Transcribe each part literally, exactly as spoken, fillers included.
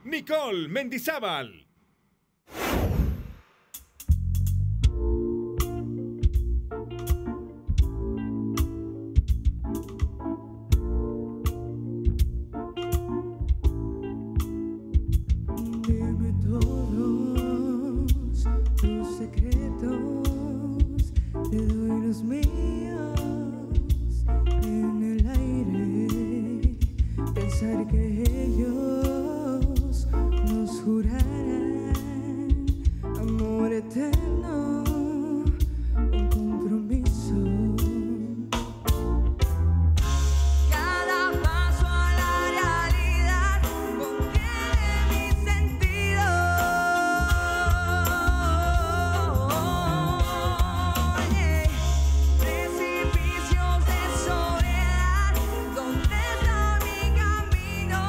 Nicole Mendizábal. Dime todos tus secretos, te doy los míos en el aire. Pensar que ellos nos jurarán amor eterno, un compromiso. Cada paso a la realidad contiene mis sentidos. Precipicios de soledad, ¿dónde está mi camino?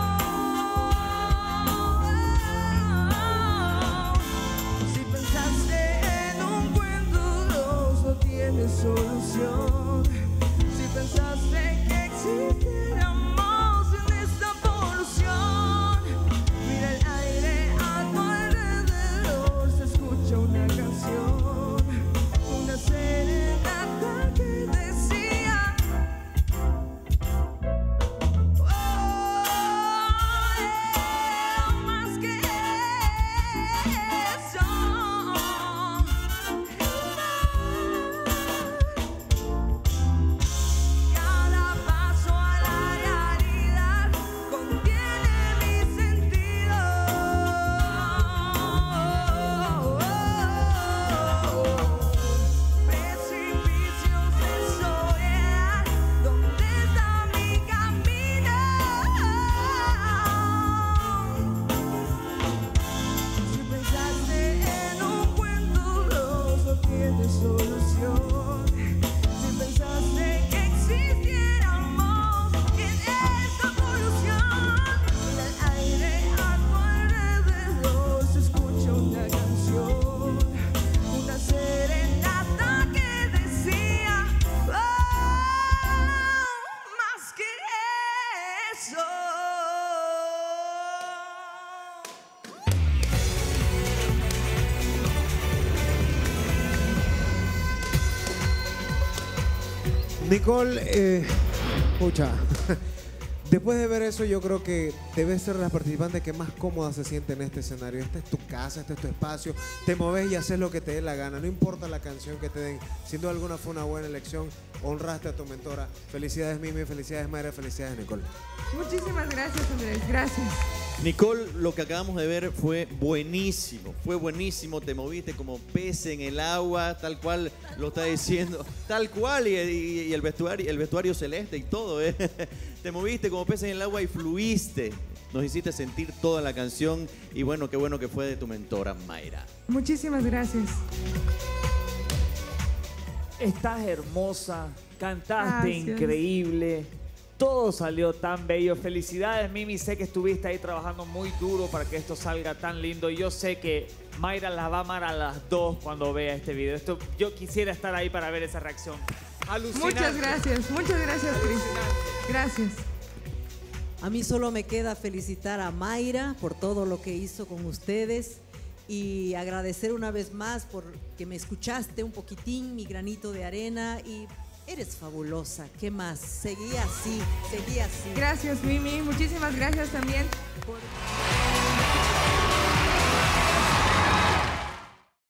Si pensaste en un cuento, Dios no tiene solución. Si pensaste que existiéramos en esta polución, mira el aire a tu alrededor, se escucha una canción, una serenata que decía, oh, yeah, más que eso. Cada paso a la realidad contiene mis sentidos. Precipicios de soledad, ¿dónde está mi camino? Si pensaste en un cuento, Dios no tiene solución. Si pensaste que existiéramos en esta polución, mira el aire a tu alrededor, se escucha una canción, una serenata que decía, oh, más que eso. Nicole, eh, pucha, después de ver eso yo creo que debes ser la participante que más cómoda se siente en este escenario. Esta es tu casa, este es tu espacio, te mueves y haces lo que te dé la gana, no importa la canción que te den. Sin duda alguna fue una buena elección, honraste a tu mentora. Felicidades Mimi, felicidades Mayra, felicidades Nicole. Muchísimas gracias, Andrés. Gracias. Nicole, lo que acabamos de ver fue buenísimo, fue buenísimo, te moviste como pez en el agua, tal cual lo está diciendo, tal cual, y, y- y el, vestuario, el vestuario celeste y todo, ¿eh? Te moviste como pez en el agua y fluiste, nos hiciste sentir toda la canción y bueno, qué bueno que fue de tu mentora, Mayra. Muchísimas gracias. Estás hermosa, cantaste Gracias. increíble, todo salió tan bello. Felicidades, Mimi, sé que estuviste ahí trabajando muy duro para que esto salga tan lindo. Y yo sé que Mayra las va a amar a las dos cuando vea este video. Esto, yo quisiera estar ahí para ver esa reacción. Alucinante. Muchas gracias, muchas gracias, Cris. Gracias. A mí solo me queda felicitar a Mayra por todo lo que hizo con ustedes y agradecer una vez más por que me escuchaste un poquitín, mi granito de arena, y eres fabulosa. ¿Qué más? Seguí así, seguí así. Gracias, Mimi. Muchísimas gracias también por